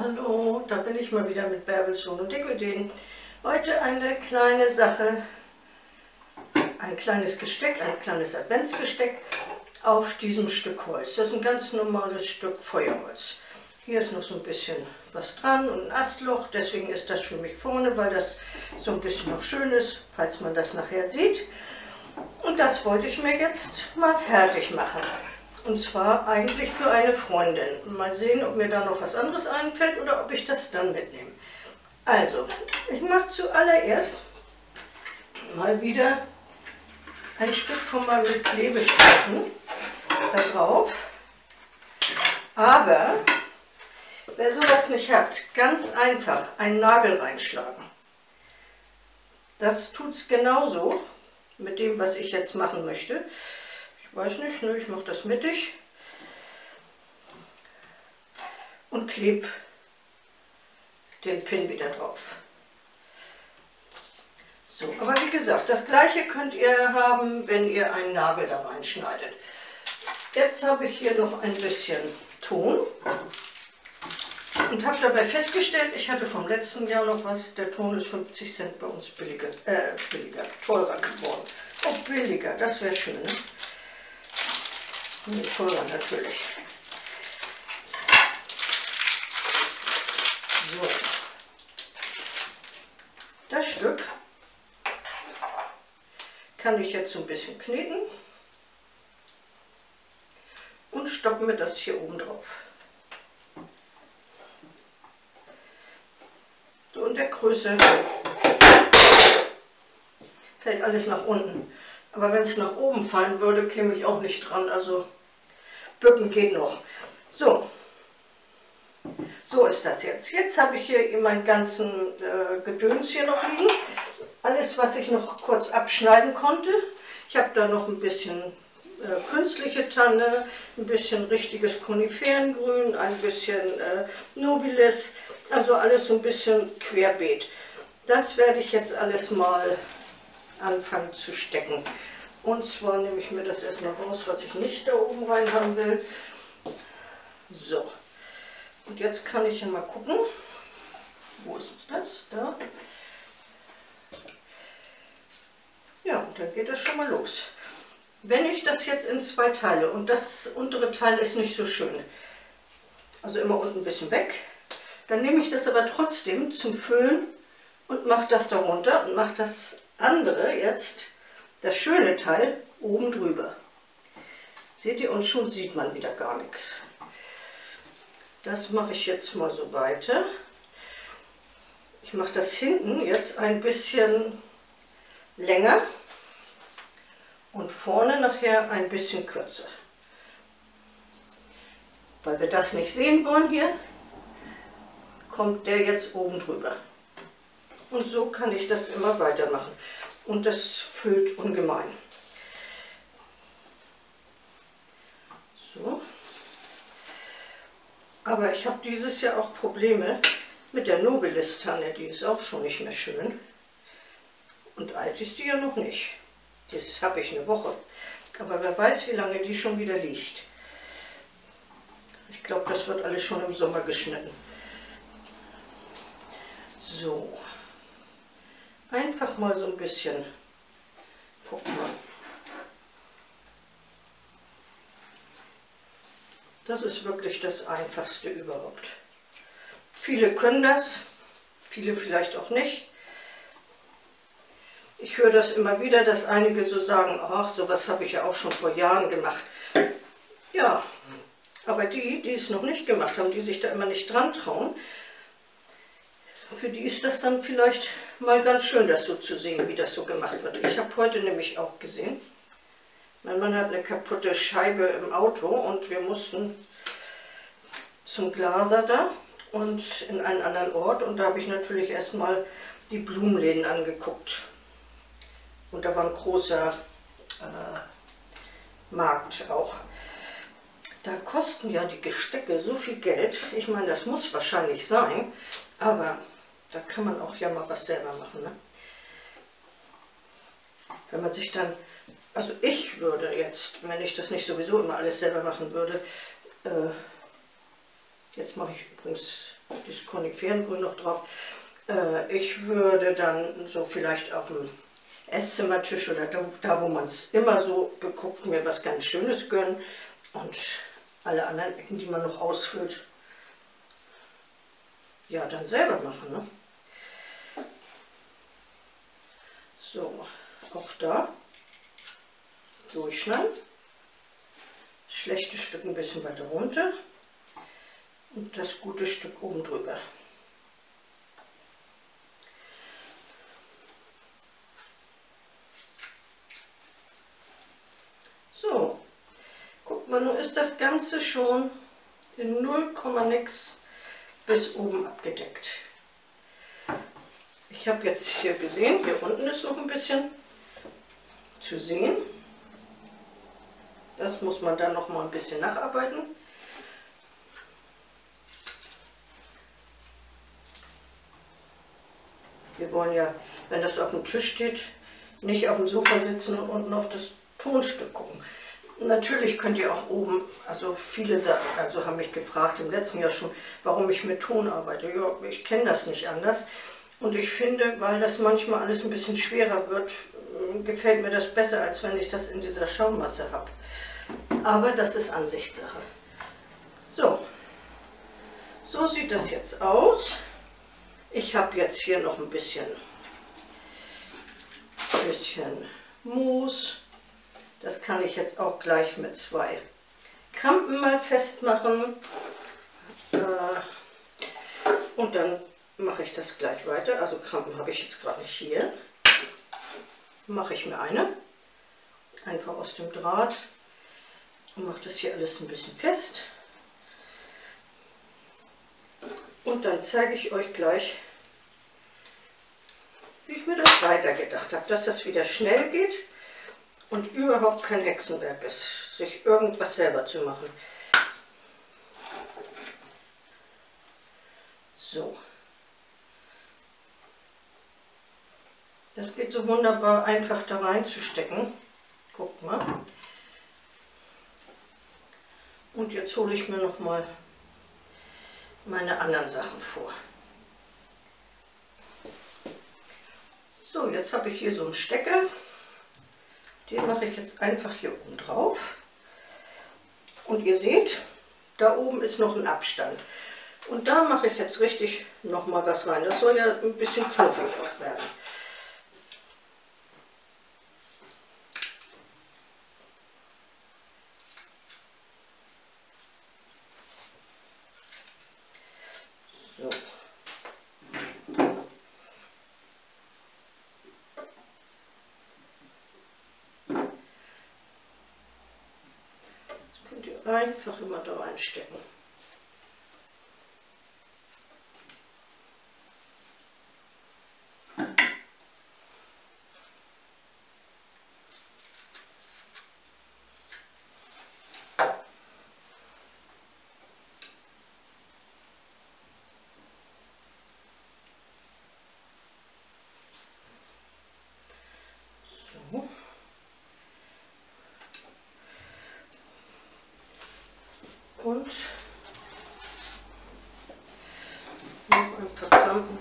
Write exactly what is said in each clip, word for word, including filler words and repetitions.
Hallo, da bin ich mal wieder mit Bärbels Wohn- und Dekoideen. Heute eine kleine Sache, ein kleines Gesteck, ein kleines Adventsgesteck auf diesem Stück Holz. Das ist ein ganz normales Stück Feuerholz. Hier ist noch so ein bisschen was dran und ein Astloch, deswegen ist das für mich vorne, weil das so ein bisschen noch schön ist, falls man das nachher sieht. Und das wollte ich mir jetzt mal fertig machen. Und zwar eigentlich für eine Freundin. Mal sehen, ob mir da noch was anderes einfällt oder ob ich das dann mitnehme. Also, ich mache zuallererst mal wieder ein Stück von meinem Klebestreifen da drauf. Aber wer sowas nicht hat, ganz einfach einen Nagel reinschlagen. Das tut es genauso mit dem, was ich jetzt machen möchte. Ich weiß nicht, ne, ich mache das mittig und klebe den Pin wieder drauf. So, aber wie gesagt, das gleiche könnt ihr haben, wenn ihr einen Nagel da reinschneidet. Jetzt habe ich hier noch ein bisschen Ton und habe dabei festgestellt, ich hatte vom letzten Jahr noch was, der Ton ist fünfzig Cent bei uns billiger, äh, billiger, teurer geworden. Oh, billiger, das wäre schön, ne? Und teurer natürlich. So. Das Stück kann ich jetzt so ein bisschen kneten und stoppen wir das hier oben drauf. So, in der Größe fällt alles nach unten. Aber wenn es nach oben fallen würde, käme ich auch nicht dran. Also bücken geht noch. So, so ist das jetzt. Jetzt habe ich hier meinen ganzen äh, Gedöns hier noch liegen. Alles, was ich noch kurz abschneiden konnte. Ich habe da noch ein bisschen äh, künstliche Tanne, ein bisschen richtiges Koniferengrün, ein bisschen äh, Nobilis. Also alles so ein bisschen querbeet. Das werde ich jetzt alles mal anfangen zu stecken. Und zwar nehme ich mir das erstmal raus, was ich nicht da oben rein haben will. So. Und jetzt kann ich ja mal gucken. Wo ist das? Da. Ja, und dann geht das schon mal los. Wenn ich das jetzt in zwei teile und das untere Teil ist nicht so schön, also immer unten ein bisschen weg, dann nehme ich das aber trotzdem zum Füllen und mache das darunter und mache das andere jetzt, das schöne Teil, oben drüber. Seht ihr, und schon sieht man wieder gar nichts. Das mache ich jetzt mal so weiter. Ich mache das hinten jetzt ein bisschen länger und vorne nachher ein bisschen kürzer. Weil wir das nicht sehen wollen hier, kommt der jetzt oben drüber. Und so kann ich das immer weitermachen. Und das füllt ungemein. So. Aber ich habe dieses Jahr auch Probleme mit der Nobilis-Tanne. Die ist auch schon nicht mehr schön. Und alt ist die ja noch nicht. Das habe ich eine Woche. Aber wer weiß, wie lange die schon wieder liegt. Ich glaube, das wird alles schon im Sommer geschnitten. So. Einfach mal so ein bisschen, guck mal. Das ist wirklich das Einfachste überhaupt. Viele können das, viele vielleicht auch nicht. Ich höre das immer wieder, dass einige so sagen, ach, sowas habe ich ja auch schon vor Jahren gemacht. Ja, aber die, die es noch nicht gemacht haben, die sich da immer nicht dran trauen, für die ist das dann vielleicht mal ganz schön, das so zu sehen, wie das so gemacht wird. Ich habe heute nämlich auch gesehen, mein Mann hat eine kaputte Scheibe im Auto und wir mussten zum Glaser da und in einen anderen Ort. Und da habe ich natürlich erstmal die Blumenläden angeguckt. Und da war ein großer äh, Markt auch. Da kosten ja die Gestecke so viel Geld. Ich meine, das muss wahrscheinlich sein, aber da kann man auch ja mal was selber machen, ne? Wenn man sich dann, also ich würde jetzt, wenn ich das nicht sowieso immer alles selber machen würde, äh, jetzt mache ich übrigens das Koniferengrün noch drauf. Äh, ich würde dann so vielleicht auf dem Esszimmertisch oder da, da wo man es immer so beguckt, mir was ganz Schönes gönnen und alle anderen Ecken, die man noch ausfüllt, ja, dann selber machen. Ne? So, auch da durchschneiden, das schlechte Stück ein bisschen weiter runter und das gute Stück oben drüber. So, guck mal, nun ist das Ganze schon in null Komma nix bis oben abgedeckt. Ich habe jetzt hier gesehen, hier unten ist noch ein bisschen zu sehen. Das muss man dann noch mal ein bisschen nacharbeiten. Wir wollen ja, wenn das auf dem Tisch steht, nicht auf dem Sofa sitzen und unten auf das Tonstück gucken. Natürlich könnt ihr auch oben, also viele also haben mich gefragt im letzten Jahr schon, warum ich mit Ton arbeite. Ja, ich kenne das nicht anders. Und ich finde, weil das manchmal alles ein bisschen schwerer wird, gefällt mir das besser, als wenn ich das in dieser Schaummasse habe. Aber das ist Ansichtssache. So, so sieht das jetzt aus. Ich habe jetzt hier noch ein bisschen, bisschen Mousse. Das kann ich jetzt auch gleich mit zwei Krampen mal festmachen. Und dann mache ich das gleich weiter. Also Krampen habe ich jetzt gerade nicht hier. Mache ich mir eine. Einfach aus dem Draht. Und mache das hier alles ein bisschen fest. Und dann zeige ich euch gleich, wie ich mir das weitergedacht habe. Dass das wieder schnell geht und überhaupt kein Hexenwerk ist, sich irgendwas selber zu machen. So. Das geht so wunderbar einfach da reinzustecken. Guckt mal. Und jetzt hole ich mir noch mal meine anderen Sachen vor. So, jetzt habe ich hier so einen Stecker. Den mache ich jetzt einfach hier oben drauf. Und ihr seht, da oben ist noch ein Abstand. Und da mache ich jetzt richtig noch mal was rein. Das soll ja ein bisschen knuffig auch werden. So. Das könnt ihr einfach immer da reinstecken. Und noch ein paar Krampen.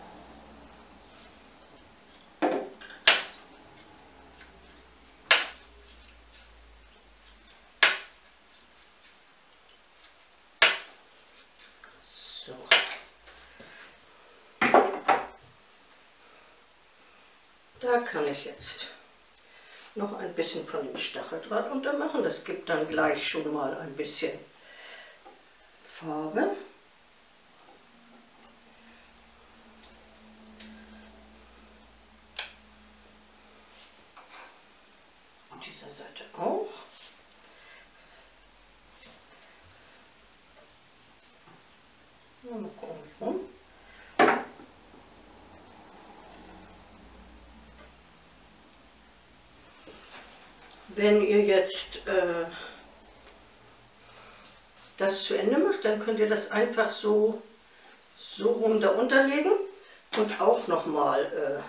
So. Da kann ich jetzt noch ein bisschen von dem Stacheldraht untermachen. Das gibt dann gleich schon mal ein bisschen Farbe. Und dieser Seite auch. Mal gucken, rum. Wenn ihr jetzt äh, das zu Ende macht, dann könnt ihr das einfach so, so rum da unterlegen und auch nochmal äh,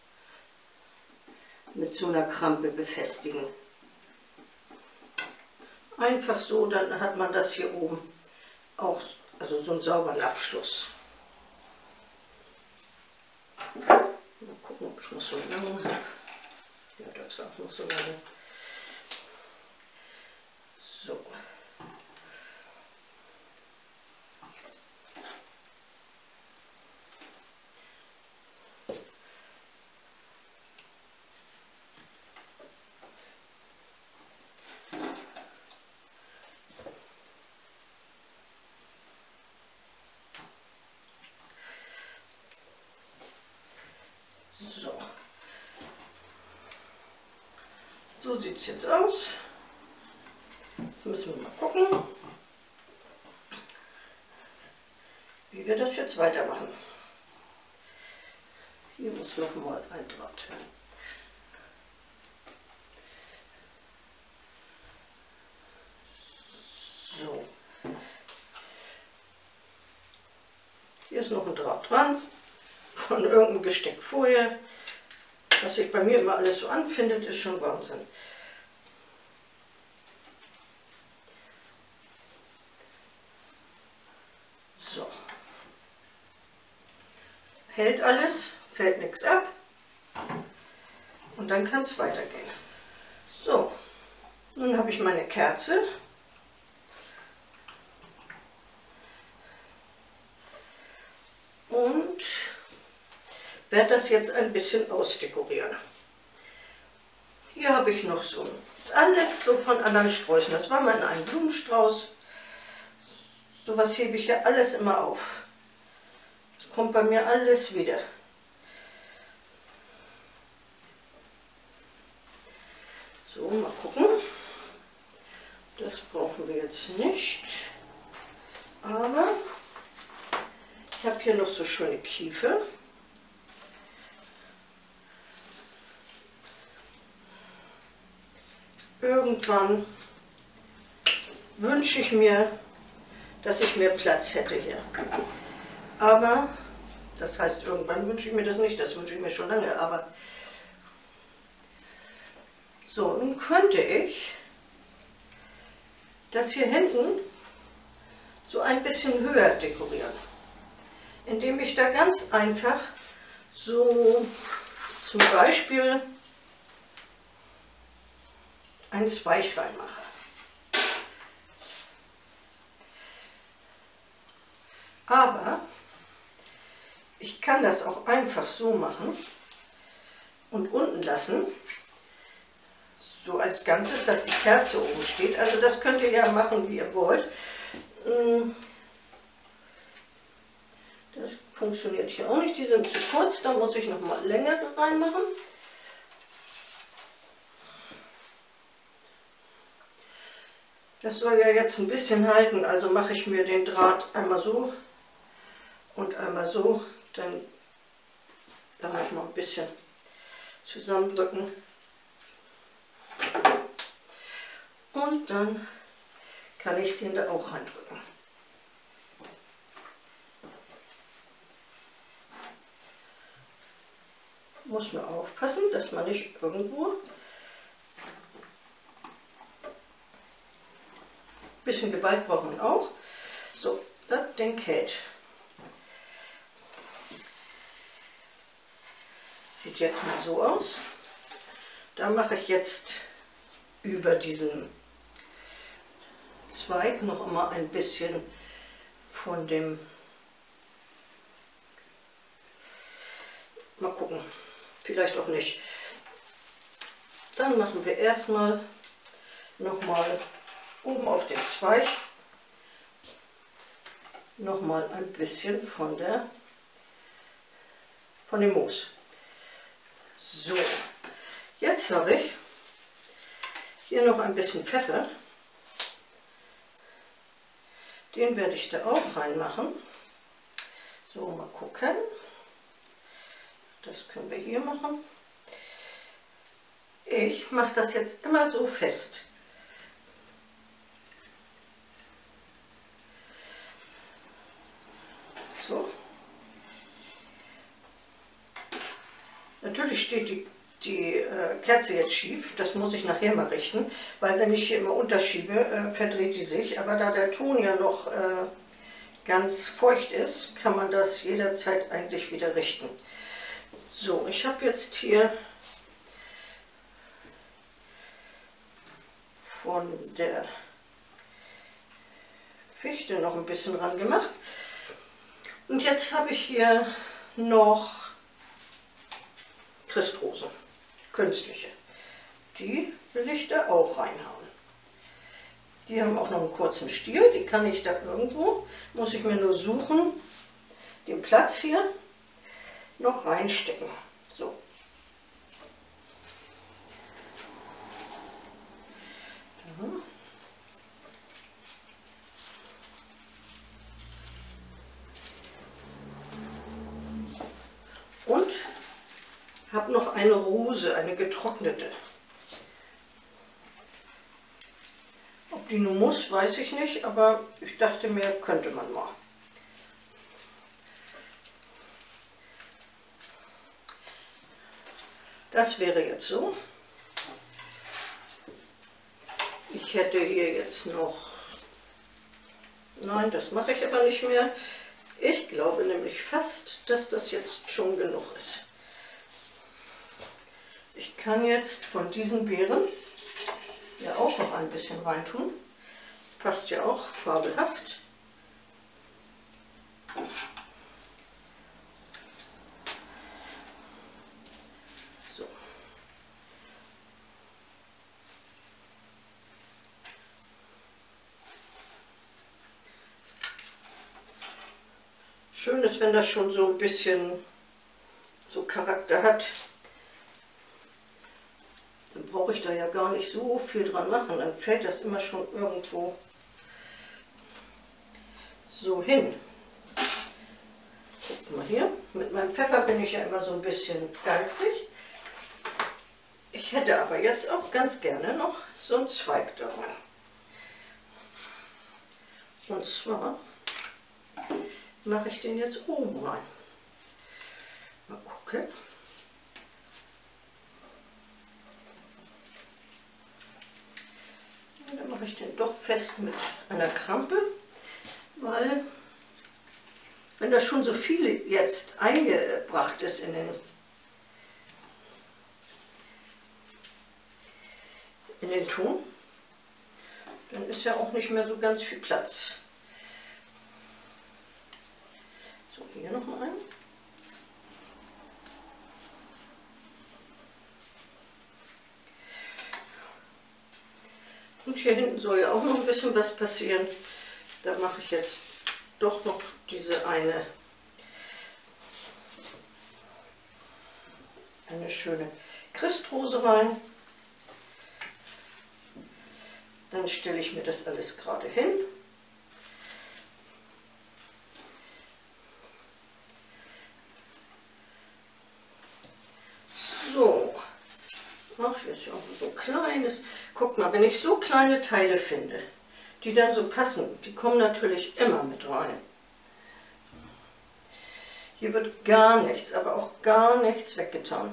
mit so einer Krampe befestigen. Einfach so, dann hat man das hier oben auch Also so einen sauberen Abschluss. Mal gucken, ob ich noch so lange habe. Ja, das ist auch noch so lange. So. So. So sieht es jetzt aus. Jetzt müssen wir mal gucken, wie wir das jetzt weitermachen. Hier muss noch mal ein Draht hin. So. Hier ist noch ein Draht dran, von irgendeinem Gesteck Folie. Was sich bei mir immer alles so anfindet, ist schon Wahnsinn. So. Hält alles, fällt nichts ab. Und dann kann es weitergehen. So, nun habe ich meine Kerze. Und werde das jetzt ein bisschen ausdekorieren. Hier habe ich noch so alles so von anderen Sträußen. Das war mal ein Blumenstrauß. Sowas hebe ich ja alles immer auf. Das kommt bei mir alles wieder. So, mal gucken. Das brauchen wir jetzt nicht. Aber ich habe hier noch so schöne Kiefer. Irgendwann wünsche ich mir, dass ich mehr Platz hätte hier. Aber, das heißt, irgendwann wünsche ich mir das nicht, das wünsche ich mir schon lange, aber so, nun könnte ich das hier hinten so ein bisschen höher dekorieren, indem ich da ganz einfach so zum Beispiel einen Zweig reinmache. Aber ich kann das auch einfach so machen und unten lassen, so als Ganzes, dass die Kerze oben steht. Also das könnt ihr ja machen, wie ihr wollt. Das funktioniert hier auch nicht, die sind zu kurz, da muss ich noch mal länger reinmachen. Das soll ja jetzt ein bisschen halten, also mache ich mir den Draht einmal so und einmal so, dann darf ich mal ein bisschen zusammendrücken. Und dann kann ich den da auch reindrücken. Muss nur aufpassen, dass man nicht irgendwo ein bisschen Gewalt braucht man auch. So, das Ding hält. Sieht jetzt mal so aus. Da mache ich jetzt über diesen Zweig noch immer ein bisschen von dem, mal gucken, vielleicht auch nicht. Dann machen wir erstmal noch mal oben auf den Zweig noch mal ein bisschen von der von dem Moos. So, jetzt habe ich hier noch ein bisschen Pfeffer. Den werde ich da auch reinmachen. So, mal gucken. Das können wir hier machen. Ich mache das jetzt immer so fest. So. Natürlich steht die, die äh, Kerze jetzt schief, das muss ich nachher mal richten, weil wenn ich hier immer unterschiebe, äh, verdreht die sich. Aber da der Ton ja noch äh, ganz feucht ist, kann man das jederzeit eigentlich wieder richten. So, ich habe jetzt hier von der Fichte noch ein bisschen ran gemacht. Und jetzt habe ich hier noch Christrosen, künstliche. Die will ich da auch reinhauen. Die haben auch noch einen kurzen Stiel, die kann ich da irgendwo, muss ich mir nur suchen, den Platz hier noch reinstecken. So. Da. Und habe noch eine Rose, eine getrocknete. Ob die nun muss, weiß ich nicht, aber ich dachte mir, könnte man mal. Das wäre jetzt so. Ich hätte hier jetzt noch, nein, das mache ich aber nicht mehr. Ich glaube nämlich fast, dass das jetzt schon genug ist. Ich kann jetzt von diesen Beeren ja auch noch ein bisschen reintun. Passt ja auch fabelhaft. So. Schön ist, wenn das schon so ein bisschen so Charakter hat. Dann brauche ich da ja gar nicht so viel dran machen. Dann fällt das immer schon irgendwo so hin. Guck mal hier. Mit meinem Pfeffer bin ich ja immer so ein bisschen geizig. Ich hätte aber jetzt auch ganz gerne noch so einen Zweig da rein. Und zwar mache ich den jetzt oben rein. Mal gucken. Und dann mache ich den doch fest mit einer Krampe, weil wenn da schon so viel jetzt eingebracht ist in den, in den Ton, dann ist ja auch nicht mehr so ganz viel Platz. So, hier noch mal ein. Und hier hinten soll ja auch noch ein bisschen was passieren. Da mache ich jetzt doch noch diese eine, eine schöne Christrose rein. Dann stelle ich mir das alles gerade hin. So, ach, hier ist ja auch so ein kleines. Guck mal, wenn ich so kleine Teile finde, die dann so passen, die kommen natürlich immer mit rein. Hier wird gar nichts, aber auch gar nichts weggetan.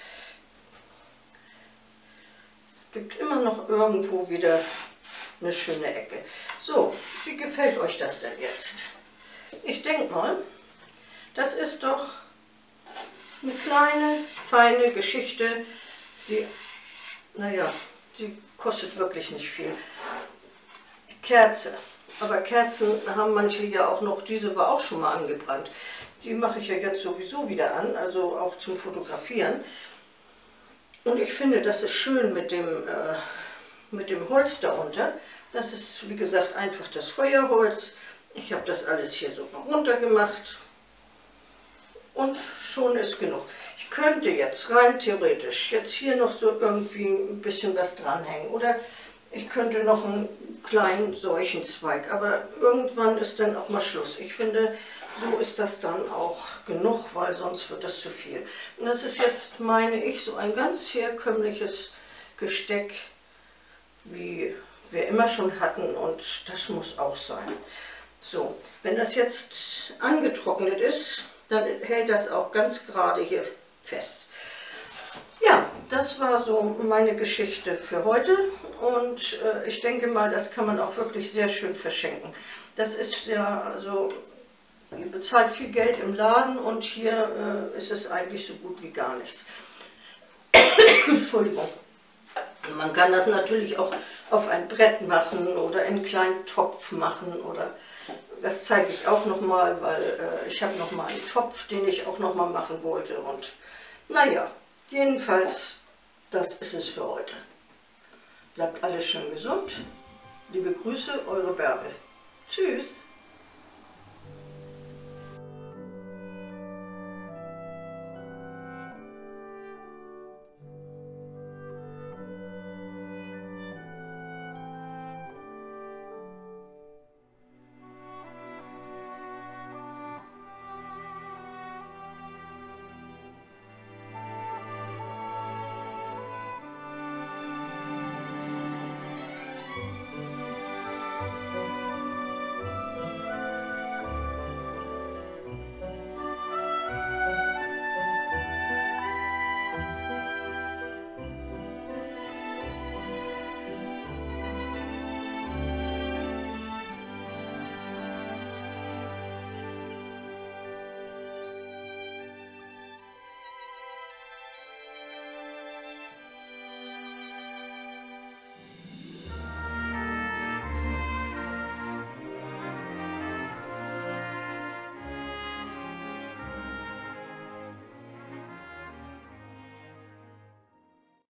Es gibt immer noch irgendwo wieder eine schöne Ecke. So, wie gefällt euch das denn jetzt? Ich denke mal, das ist doch eine kleine, feine Geschichte, die, naja, die kostet wirklich nicht viel. Die Kerze. Aber Kerzen haben manche ja auch noch, diese war auch schon mal angebrannt. Die mache ich ja jetzt sowieso wieder an, also auch zum Fotografieren. Und ich finde, das ist schön mit dem, äh, mit dem Holz darunter. Das ist, wie gesagt, einfach das Feuerholz. Ich habe das alles hier so runter gemacht. Und schon ist genug. Ich könnte jetzt rein theoretisch jetzt hier noch so irgendwie ein bisschen was dranhängen. Oder ich könnte noch einen kleinen solchen Zweig. Aber irgendwann ist dann auch mal Schluss. Ich finde, so ist das dann auch genug, weil sonst wird das zu viel. Und das ist jetzt, meine ich, so ein ganz herkömmliches Gesteck, wie wir immer schon hatten. Und das muss auch sein. So, wenn das jetzt angetrocknet ist, dann hält das auch ganz gerade hier fest. Ja, das war so meine Geschichte für heute und äh, ich denke mal, das kann man auch wirklich sehr schön verschenken. Das ist ja, also, ihr bezahlt viel Geld im Laden und hier äh, ist es eigentlich so gut wie gar nichts. Entschuldigung. Man kann das natürlich auch auf ein Brett machen oder in einen kleinen Topf machen oder das zeige ich auch nochmal, weil äh, ich habe nochmal einen Topf, den ich auch nochmal machen wollte und naja, jedenfalls, das ist es für heute. Bleibt alles schön gesund. Liebe Grüße, eure Bärbel. Tschüss.